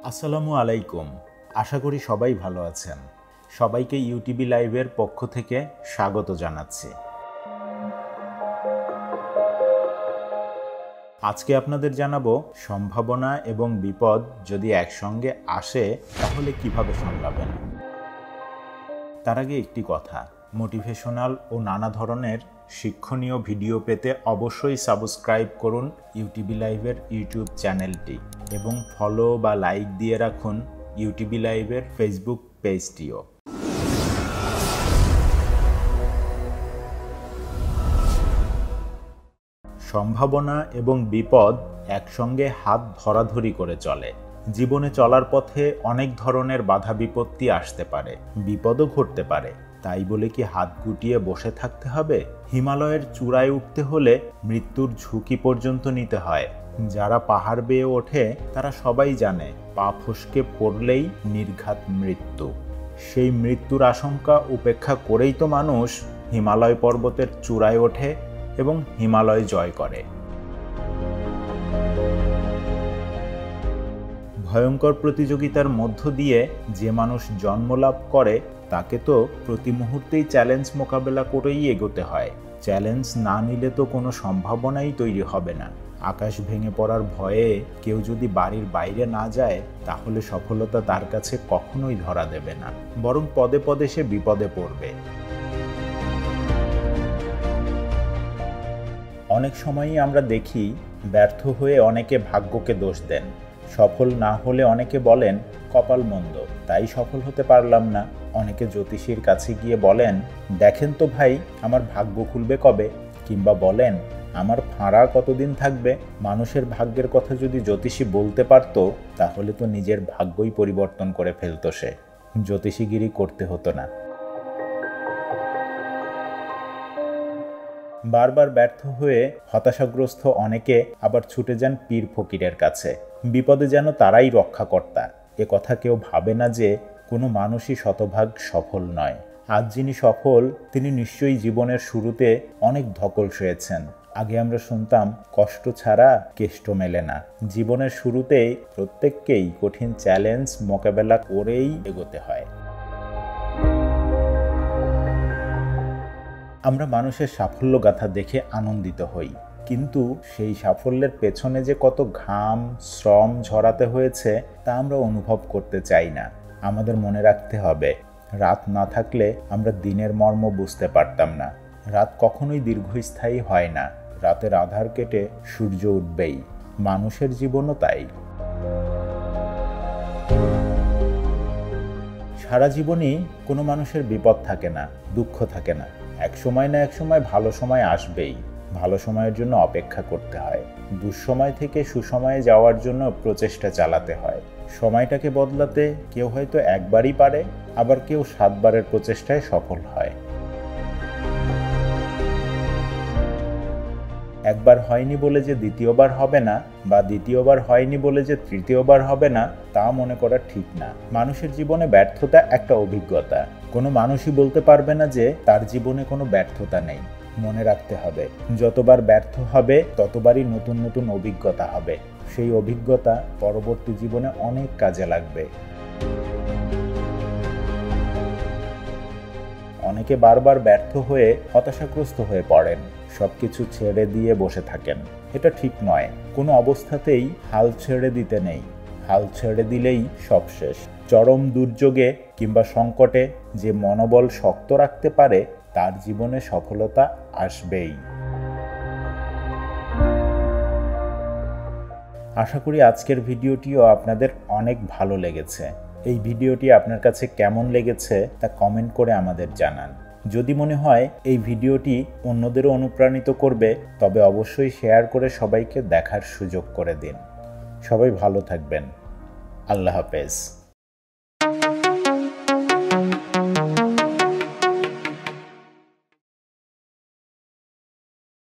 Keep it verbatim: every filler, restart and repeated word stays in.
আসসালামু আলাইকুম। আশা করি সবাই ভালো আছেন। সবাইকে ইউটিভি লাইভের পক্ষ থেকে স্বাগত জানাচ্ছি। আজকে আপনাদের জানাবো সম্ভাবনা এবং বিপদ যদি একসঙ্গে আসে তাহলে কিভাবে সামলাবেন। তার আগে একটি কথা, মোটিভেশনাল ও নানা ধরনের শিক্ষণীয় ভিডিও পেতে অবশ্যই সাবস্ক্রাইব করুন ইউটিভি লাইভের ইউটিউব চ্যানেলটি এবং ফলো বা লাইক দিয়ে রাখুন ইউটিভি লাইভের ফেসবুক পেজটিও। সম্ভাবনা এবং বিপদ একসঙ্গে হাত ধরাধরি করে চলে। জীবনে চলার পথে অনেক ধরনের বাধা বিপত্তি আসতে পারে, বিপদও ঘটতে পারে। তাই বলে কি হাত গুটিয়ে বসে থাকতে হবে? হিমালয়ের চূড়ায় উঠতে হলে মৃত্যুর ঝুঁকি পর্যন্ত নিতে হয়। যারা পাহাড় বেয়ে ওঠে তারা সবাই জানে পা ফসকে পড়লেই নির্ঘাত মৃত্যু। সেই মৃত্যুর আশঙ্কা উপেক্ষা করেই তো মানুষ হিমালয় পর্বতের চূড়ায় ওঠে এবং হিমালয় জয় করে। ভয়ঙ্কর প্রতিযোগিতার মধ্য দিয়ে যে মানুষ জন্মলাভ করে তাকে তো প্রতি মুহূর্তেই চ্যালেঞ্জ মোকাবেলা করেই এগোতে হয়। চ্যালেঞ্জ না নিলে তো কোনো সম্ভাবনাই তৈরি হবে না। আকাশ ভেঙে পড়ার ভয়ে কেউ যদি বাড়ির বাইরে না যায় তাহলে সফলতা তার কাছে কখনোই ধরা দেবে না, বরং পদে পদে সে বিপদে পড়বে। অনেক সময়ই আমরা দেখি ব্যর্থ হয়ে অনেকে ভাগ্যকে দোষ দেন। সফল না হলে অনেকে বলেন কপাল মন্দ, তাই সফল হতে পারলাম না। অনেকে জ্যোতিষীর কাছে গিয়ে বলেন দেখেন তো ভাই আমার ভাগ্য খুলবে কবে, কিংবা বলেন আমার ফাঁড়া কতদিন থাকবে। মানুষের ভাগ্যের কথা যদি জ্যোতিষী বলতে পারতো তাহলে তো নিজের ভাগ্যই পরিবর্তন করে ফেলতো সে, জ্যোতিষীগিরি করতে হতো না। বারবার ব্যর্থ হয়ে হতাশাগ্রস্ত অনেকে আবার ছুটে যান পীর ফকিরের কাছে। বিপদে যেন তারাই রক্ষাকর্তা। এ কথা কেউ ভাবে না যে কোনো মানুষই শতভাগ সফল নয়। আজ যিনি সফল তিনি নিশ্চয়ই জীবনের শুরুতে অনেক ধকল সয়েছেন। আগে আমরা শুনতাম কষ্ট ছাড়া কেষ্ট মেলে না। জীবনের শুরুতেই প্রত্যেককেই কঠিন চ্যালেঞ্জ মোকাবেলা করেই এগোতে হয়। আমরা মানুষের সাফল্য গাথা দেখে আনন্দিত হই, কিন্তু সেই সাফল্যের পেছনে যে কত ঘাম শ্রম ঝরাতে হয়েছে তা আমরা অনুভব করতে চাই না। আমাদের মনে রাখতে হবে, রাত না থাকলে আমরা দিনের মর্ম বুঝতে পারতাম না। রাত কখনোই দীর্ঘস্থায়ী হয় না। রাতের আধার কেটে সূর্য উঠবেই। মানুষের জীবনও তাই। সারা জীবনই কোনো মানুষের বিপদ থাকে না, দুঃখ থাকে না। এক সময় না এক সময় ভালো সময় আসবেই। ভালো সময়ের জন্য অপেক্ষা করতে হয়। দুঃসময় থেকে সুসময়ে যাওয়ার জন্য প্রচেষ্টা চালাতে হয়। সময়টাকে বদলাতে কেউ হয়তো একবারই পারে, আবার কেউ সাতবারের প্রচেষ্টায় সফল হয়। একবার হয়নি বলে যে দ্বিতীয়বার হবে না, বা দ্বিতীয়বার হয়নি বলে যে তৃতীয়বার হবে না, তা মনে করা ঠিক না। মানুষের জীবনে ব্যর্থতা একটা অভিজ্ঞতা। কোনো মানুষই বলতে পারবে না যে তার জীবনে কোনো ব্যর্থতা নেই। মনে রাখতে হবে, যতবার ব্যর্থ হবে ততবারই নতুন নতুন অভিজ্ঞতা হবে। সেই অভিজ্ঞতা পরবর্তী জীবনে অনেক কাজে লাগবে। অনেকে বারবার ব্যর্থ হয়ে হতাশাগ্রস্ত হয়ে পড়েন, সবকিছু ছেড়ে দিয়ে বসে থাকেন। এটা ঠিক নয়। কোনো অবস্থাতেই হাল ছেড়ে দিতে নেই। হাল ছেড়ে দিলেই সব শেষ। চরম দুর্যোগে কিংবা সংকটে যে মনোবল শক্ত রাখতে পারে তার জীবনে সফলতা আসবেই। আশা করি আজকের ভিডিওটিও আপনাদের অনেক ভালো লেগেছে। এই ভিডিওটি আপনার কাছে কেমন লেগেছে তা কমেন্ট করে আমাদের জানান। যদি মনে হয় এই ভিডিওটি অন্যদেরও অনুপ্রাণিত করবে তবে অবশ্যই শেয়ার করে সবাইকে দেখার সুযোগ করে দিন। সবাই ভালো থাকবেন। আল্লাহ হাফেজ।